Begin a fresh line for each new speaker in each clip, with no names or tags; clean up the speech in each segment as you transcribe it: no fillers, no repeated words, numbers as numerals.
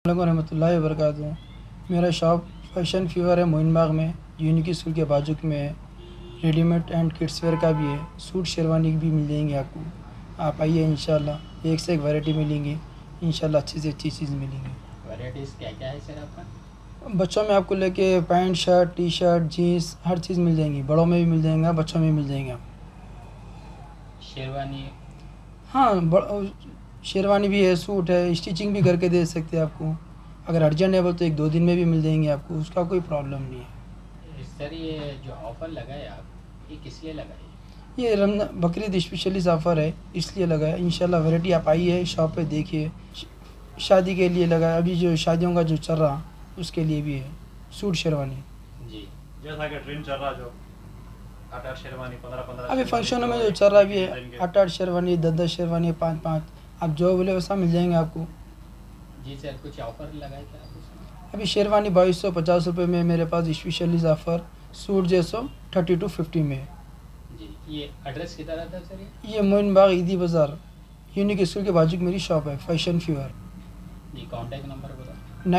रहमतुल्लाहि व बरकातहू। मेरा शॉप फैशन फीवर है, मोइन बाग में, यूनिक स्कूल के बाजू में है। रेडीमेड एंड किड्स वेयर का भी है, सूट शेरवानी भी मिल जाएंगे आपको। आप आइए, इंशाल्लाह एक से एक वैरायटी मिलेंगी, इंशाल्लाह अच्छी से अच्छी चीज़ मिलेंगी।
वैरायटीज़ क्या क्या है सर आपका?
बच्चों में आपको लेके pant shirt T shirt jeans हर चीज़ मिल जाएंगी, बड़ों में भी मिल जाएंगे, बच्चों में भी मिल जाएंगे।
शेरवानी?
हाँ, शेरवानी भी है, सूट है, स्टिचिंग भी करके दे सकते हैं आपको। अगर अर्जेंट है बोल तो 1-2 दिन में भी मिल जाएंगे आपको, उसका कोई प्रॉब्लम नहीं है।
सर ये जो ऑफ़र लगाए आप, ये किस लिए लगाए?
ये रमज़ान बकरीद स्पेशलिस्ट ऑफ़र है, इसलिए लगा है। इंशाल्लाह वैरायटी आप आइए शॉप पे देखिए। शादी के लिए लगा है, अभी जो शादियों का जो चल रहा उसके लिए भी है सूट शेरवानी
जी।
जैसा कि ट्रेंड चल रहा, जो 8-8 शेरवानी 15-15
अभी फंक्शनों में जो चल रहा भी है, 8-8 शेरवानी 10-10 शेरवानी 5-5, आप जो बोले वैसा मिल जाएंगे आपको।
जी सर, कुछ ऑफ़र लगाए क्या आप उसमें?
अभी शेरवानी 2250 रुपये में मेरे पास स्पेशलिस्ट ऑफ़र, सूट जैसो 30 to 50 में है।
जी, ये एड्रेस किधर आता है सर?
ये मोइन बाग ईदी बाज़ार यूनिक स्कूल के बाजू मेरी शॉप है, फैशन फीवर।
जी, कॉन्टैक्ट नंबर बताओ।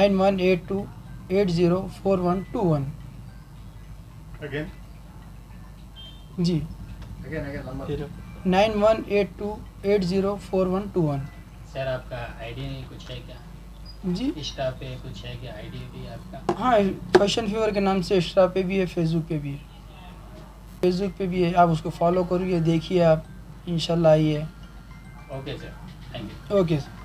9182804121।
अगेन
जी,
नंबर
9182804121।
सर आपका आईडी कुछ है क्या?
जी
इंस्टा पे कुछ है क्या आईडी भी आपका?
हाँ, फैशन फीवर के नाम से इंस्टा पे भी है, फेसबुक पे भी है। फेसबुक पे भी है, आप उसको फॉलो करिए, देखिए आप, इंशाल्लाह आइए।
Okay sir, thank you.
Okay sir.